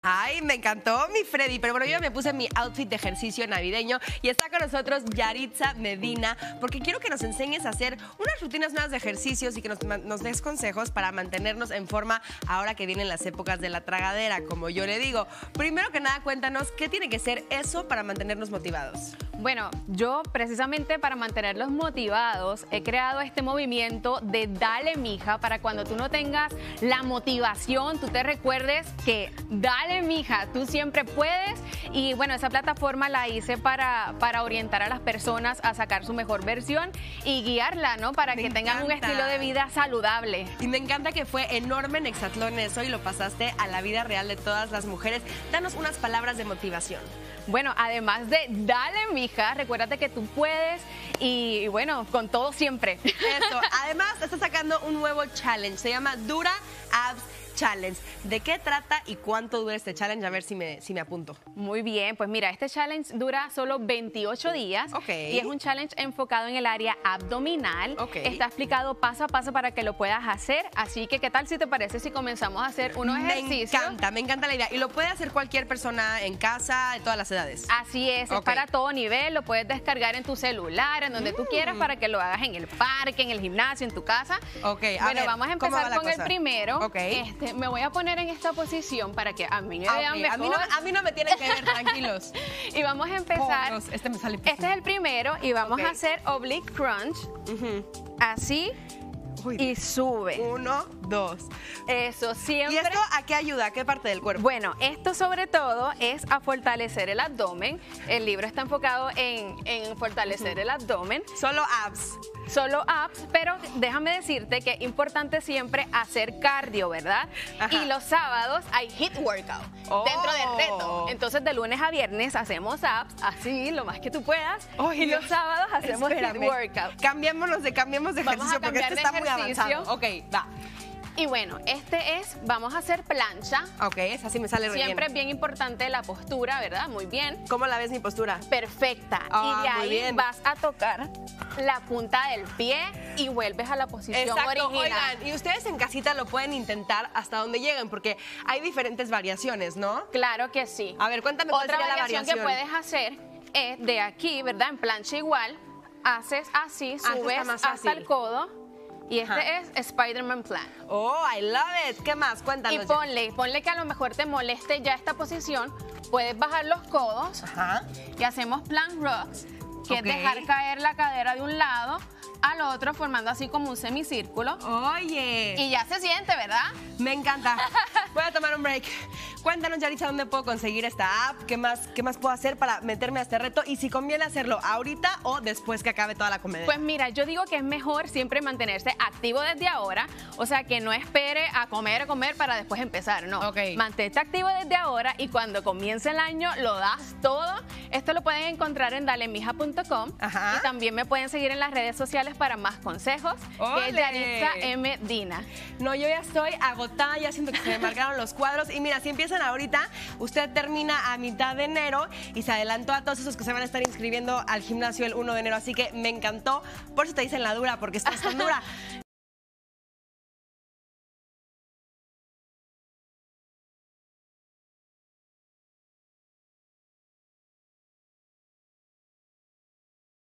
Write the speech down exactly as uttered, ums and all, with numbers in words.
Ay, me encantó mi Freddy, pero bueno, yo me puse mi outfit de ejercicio navideño y está con nosotros Yaritza Medina, porque quiero que nos enseñes a hacer unas rutinas nuevas de ejercicios y que nos, nos des consejos para mantenernos en forma ahora que vienen las épocas de la tragadera, como yo le digo. Primero que nada, cuéntanos, ¿qué tiene que ser eso para mantenernos motivados? Bueno, yo precisamente para mantenerlos motivados he creado este movimiento de Dale Mija, para cuando tú no tengas la motivación, tú te recuerdes que dale mija, tú siempre puedes. Y bueno, esa plataforma la hice para, para orientar a las personas a sacar su mejor versión y guiarla, ¿no? Para me que encanta. tengan un estilo de vida saludable. Y me encanta que fue enorme en Exatlón eso y lo pasaste a la vida real de todas las mujeres. Danos unas palabras de motivación. Bueno, además de dale mija, recuérdate que tú puedes y, y bueno, con todo siempre. Eso, además está sacando un nuevo challenge, se llama Dura Abs Challenge. ¿De qué trata y cuánto dura este challenge? A ver si me, si me apunto. Muy bien, pues mira, este challenge dura solo veintiocho días okay. y es un challenge enfocado en el área abdominal. Okay. Está explicado paso a paso para que lo puedas hacer, así que ¿qué tal si te parece si comenzamos a hacer unos me ejercicios? Me encanta, me encanta la idea. Y lo puede hacer cualquier persona en casa, de todas las edades. Así es, okay. Es para todo nivel, lo puedes descargar en tu celular, en donde mm. tú quieras, para que lo hagas en el parque, en el gimnasio, en tu casa. Okay, a bueno, ver, vamos a empezar con cosa? el primero. Okay. Este, me voy a poner en esta posición para que a mí me ah, vean okay. mejor. A mí, no, a mí no me tienen que ver, tranquilos. Y vamos a empezar. Oh, Dios, este me sale Este es el primero y vamos okay. a hacer oblique crunch. Uh-huh. Así. Uy, y sube. Uno, dos. Eso, siempre. ¿Y esto a qué ayuda? ¿A qué parte del cuerpo? Bueno, esto sobre todo es a fortalecer el abdomen. El libro está enfocado en, en fortalecer uh-huh. el abdomen. Solo abs. Solo abs, pero déjame decirte que es importante siempre hacer cardio, ¿verdad? Ajá. Y los sábados hay HIIT workout oh. dentro del reto. Entonces, de lunes a viernes hacemos abs, así, lo más que tú puedas. Oh, y Dios. Los sábados hacemos HIIT workout. Cambiémonos de, cambiemos de ejercicio porque este está muy avanzado. Ok, va. Y bueno, este es, vamos a hacer plancha. Ok, esa sí me sale re Siempre bien. es bien importante la postura, ¿verdad? Muy bien. ¿Cómo la ves mi postura? Perfecta. Oh, y de ahí bien. vas a tocar la punta del pie y vuelves a la posición Exacto. original. Oigan, y ustedes en casita lo pueden intentar hasta donde lleguen porque hay diferentes variaciones, ¿no? Cuál que sí. A ver, cuéntame cuál Otra sería la variación variación que puedes hacer es de aquí, ¿verdad? En plancha igual, haces así, subes ah, hasta el codo. Y este Ajá. es Spider-Man Plan. Oh, I love it. ¿Qué más? Cuéntanos. Y ponle, ponle que a lo mejor te moleste ya esta posición. Puedes bajar los codos. Ajá. Y hacemos Plank Rocks, que okay. es dejar caer la cadera de un lado al otro, formando así como un semicírculo. Oye. Y ya se siente, ¿verdad? Me encanta. Voy a tomar un break. Cuéntanos, Yaritza, ¿dónde puedo conseguir esta app? ¿Qué más, ¿Qué más puedo hacer para meterme a este reto? Y si conviene hacerlo ahorita o después que acabe toda la comedia. Pues mira, yo digo que es mejor siempre mantenerse activo desde ahora. O sea, que no espere a comer, a comer para después empezar, no. Okay. Mantente activo desde ahora y cuando comience el año lo das todo. Esto lo pueden encontrar en dale mija punto com. Ajá. Y también me pueden seguir en las redes sociales para más consejos. ¡Ole! Que es Yaritza M. Dina. No, yo ya estoy agotada, ya siento que se me marcaron los cuadros. Y mira, si empiezan ahorita, usted termina a mitad de enero y se adelantó a todos esos que se van a estar inscribiendo al gimnasio el uno de enero. Así que me encantó. Por eso te dicen la dura, porque estás tan dura.